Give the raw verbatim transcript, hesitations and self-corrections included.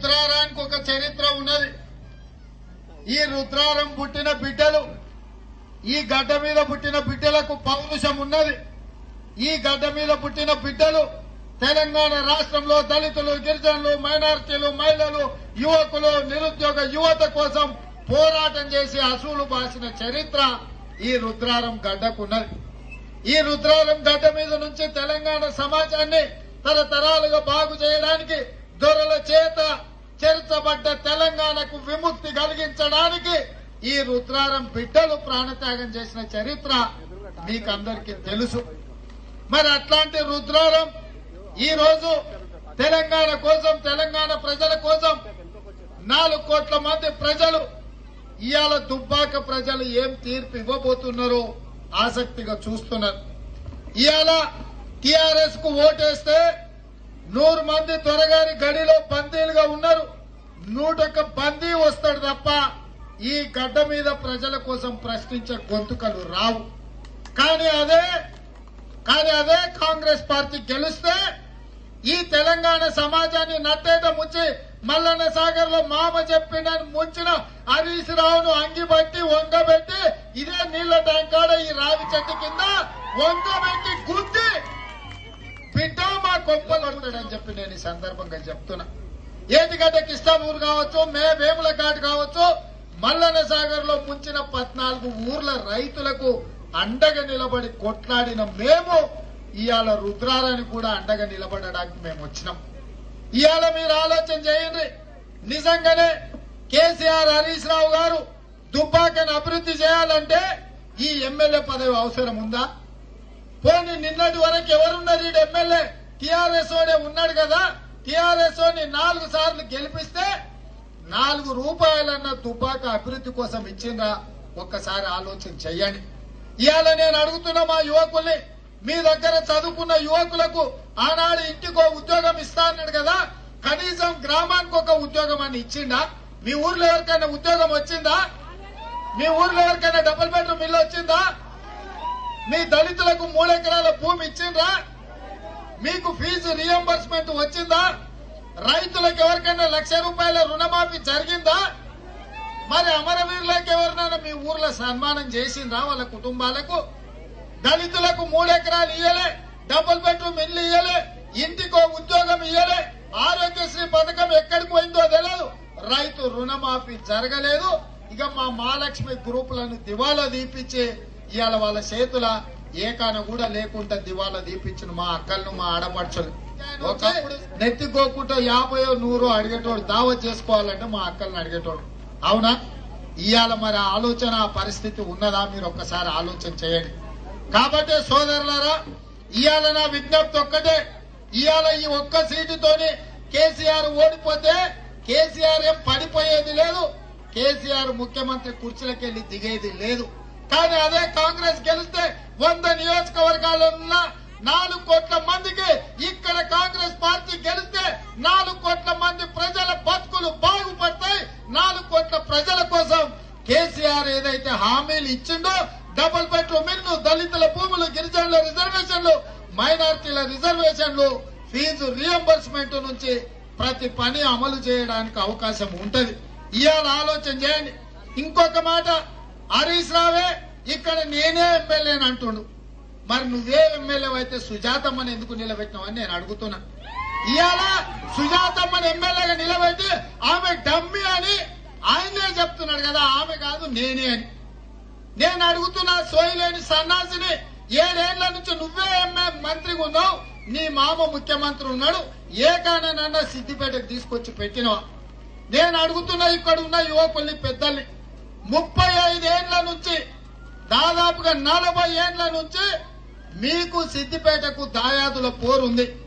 రుద్రారానికి ఒక చరిత్ర ఉన్నది. ఈ రుద్రారం పుట్టిన బిడ్డలు, ఈ గడ్డ మీద పుట్టిన బిడ్డలకు పౌరుషం ఉన్నది. ఈ గడ్డ మీద పుట్టిన బిడ్డలు తెలంగాణ రాష్ట్రంలో దళితులు, గిరిజనులు, మైనారిటీలు, మహిళలు, యువకులు, నిరుద్యోగ యువత కోసం పోరాటం చేసి అసూలు బాసిన చరిత్ర ఈ రుద్రారం గడ్డకున్నది. ఈ రుద్రారం గడ్డ మీద నుంచి తెలంగాణ సమాజాన్ని తరతరాలుగా బాగు చేయడానికి, దొరల చేత చేర్చబడ్డ తెలంగాణకు విముక్తి కలిగించడానికి ఈ రుద్రారం బిడ్డలు ప్రాణత్యాగం చేసిన చరిత్ర మీకందరికీ తెలుసు. మరి అట్లాంటి రుద్రారం ఈ రోజు తెలంగాణ కోసం, తెలంగాణ ప్రజల కోసం నాలుగు కోట్ల మంది ప్రజలు ఇవాళ దుబ్బాక ప్రజలు ఏం తీర్పు ఇవ్వబోతున్నారో ఆసక్తిగా చూస్తున్నారు. ఇవాళ టీఆర్ఎస్ కు ఓటేస్తే నూరు మంది త్వరగారి గడిలో బందీలుగా ఉన్నారు. నూటొక్క బందీ వస్తాడు తప్ప ఈ గడ్డ మీద ప్రజల కోసం ప్రశ్నించే గొంతుకలు రావు. కానీ అదే కానీ అదే కాంగ్రెస్ పార్టీ గెలిస్తే ఈ తెలంగాణ సమాజాన్ని నట్టేట ముంచి మల్లన్న సాగర్ లో మామ చెప్పిండని ముంచిన హరీష్ రావును అంగిబట్టి వంగబెట్టి ఇదే నీళ్ల ట్యాంకాడ ఈ రావి చెట్టు కింద వంగబెట్టి గుద్ది బిడ్డ మా కొంపలు ఉంటాడని చెప్పి నేను ఈ సందర్భంగా చెప్తున్నా. ఏటిగడ్డ కిష్టాపూర్ కావచ్చు, మే వేముల ఘాట్ కావచ్చు, మల్లన్న సాగర్ లో ముంచిన పద్నాలుగు ఊర్ల రైతులకు అండగా నిలబడి కొట్లాడిన మేము ఇవాళ రుద్రారాన్ని కూడా అండగా నిలబడడానికి మేము వచ్చినాం. ఇవాళ మీరు ఆలోచన చేయండి. నిజంగానే కేసీఆర్, హరీష్ రావు గారు దుబ్బాకని అభివృద్ధి చేయాలంటే ఈ ఎమ్మెల్యే పదవి అవసరం ఉందా? పోనీ నిన్నటి వరకు ఎవరున్నారు? ఈ ఎమ్మెల్యే టీఆర్ఎస్ ఓడే ఉన్నాడు కదా. టీఆర్ఎస్ ఓని నాలుగు సార్లు గెలిపిస్తే నాలుగు రూపాయలన్న దుబ్బాక అభివృద్ధి కోసం ఇచ్చిందా? ఒక్కసారి ఆలోచన చెయ్యండి. ఇవాళ నేను అడుగుతున్న మా యువకుల్ని, మీ దగ్గర చదువుకున్న యువకులకు ఆనాడు ఇంటికో ఉద్యోగం ఇస్తా అన్నాడు కదా, కనీసం గ్రామానికి ఒక ఉద్యోగం అని ఇచ్చిండా? మీ ఊర్లో ఎవరికైనా ఉద్యోగం వచ్చిందా? మీ ఊర్లో ఎవరికైనా డబుల్ బెడ్రూమ్ ఇల్లు వచ్చిందా? మీ దళితులకు మూడెకరాల భూమి ఇచ్చిండ్రా? మీకు ఫీజు రియంబర్స్మెంట్ వచ్చిందా? రైతులకు ఎవరికైనా లక్ష రూపాయల రుణమాఫీ జరిగిందా? మరి అమరవీరులకు ఎవరినైనా మీ ఊర్లో సన్మానం చేసిండ్రా వాళ్ళ కుటుంబాలకు? దళితులకు మూడెకరాలు ఇయ్యలే, డబుల్ బెడ్రూమ్ ఇల్లు ఇయ్యలే, ఇంటికో ఉద్యోగం ఇయ్యలే, ఆరోగ్యశ్రీ పథకం ఎక్కడికి పోయిందో తెలియదు, రైతు రుణమాఫీ జరగలేదు. ఇక మా మహాలక్ష్మి గ్రూపులను దివాలా దీపించి ఇవాళ వాళ్ళ చేతుల ఏకాన కూడా లేకుండా దివాలా దీపించిన మా అక్కలను, మా ఆడపడుచులు ఒకప్పుడు నెత్తికోకుండా యాభయో నూరో అడిగేటోడు, దావత్ చేసుకోవాలంటే మా అక్కలను అడిగేటోడు. అవునా? ఇవాళ మరి ఆలోచన పరిస్థితి ఉన్నదా? మీరు ఒక్కసారి ఆలోచన చేయండి. కాబట్టి సోదరులారా, ఇవాళ నా విజ్ఞప్తి ఒక్కటే, ఇవాళ ఈ ఒక్క సీటుతోని కేసీఆర్ ఓడిపోతే కేసీఆర్ ఏం పడిపోయేది లేదు, కేసీఆర్ ముఖ్యమంత్రి కుర్చీలకెళ్లి దిగేది లేదు. కానీ అదే కాంగ్రెస్ గెలిస్తే వంద నియోజకవర్గాల్లో ఉన్న నాలుగు కోట్ల మందికి, ఇక్కడ కాంగ్రెస్ పార్టీ గెలిస్తే నాలుగు కోట్ల మంది ప్రజల బతుకులు బాగుపడతాయి. నాలుగు కోట్ల ప్రజల కోసం కేసీఆర్ ఏదైతే హామీలు ఇచ్చిండో, డబుల్ బెడ్రూమ్ ఇల్లు, దళితుల భూములు, గిరిజనుల రిజర్వేషన్లు, మైనారిటీల రిజర్వేషన్లు, ఫీజు రియంబర్స్మెంట్ నుంచి ప్రతి పని అమలు చేయడానికి అవకాశం ఉంటది. ఇవాళ ఆలోచన చేయండి. ఇంకొక మాట, హరీష్ రావే ఇక్కడ నేనే ఎమ్మెల్యేని అంటుండు. మరి నువ్వే ఎమ్మెల్యే అయితే సుజాతమ్మని ఎందుకు నిలబెట్టినావని నేను అడుగుతున్నా. ఇవాళ సుజాతమ్మని ఎమ్మెల్యేగా నిలబెట్టి ఆమె డమ్మి అని ఆయనే చెప్తున్నాడు కదా, ఆమె కాదు నేనే అని. నేను అడుగుతున్నా, సోయిలేని సన్నాసిని, ఏడేళ్ల నుంచి నువ్వే ఎమ్మె మంత్రిగా ఉన్నావు, నీ మామ ముఖ్యమంత్రి ఉన్నాడు, ఏకానన్నా సిద్దిపేటకు తీసుకొచ్చి పెట్టినవా? నేను అడుగుతున్నా ఇక్కడ ఉన్న యువకుల్ని, పెద్దల్ని, ముప్పై ఐదేళ్ల నుంచి దాదాపుగా నలభై ఏళ్ల నుంచి మీకు సిద్దిపేటకు దాయాదుల పోరుంది.